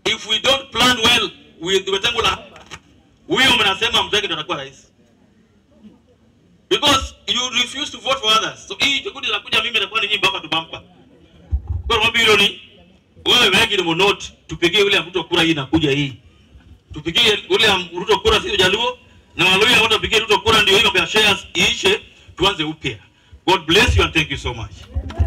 If we don't plan well with Wetangula, huyo mnasema mtaki ndo atakuwa rais. Because you refuse to vote for others. So hii tukudi la kuja mimi nakuwa ni nyinyi baba tubampa. Kwa sababu hilo ni wewe weki ni note tupigie ule Ruto kura hii nakuja hii. Tupigie ule Ruto kura sio Jaluo na Waluya wote tupigie Ruto kura ndio hiyo kwa shares iishe tuanze upya. God bless you and thank you so much.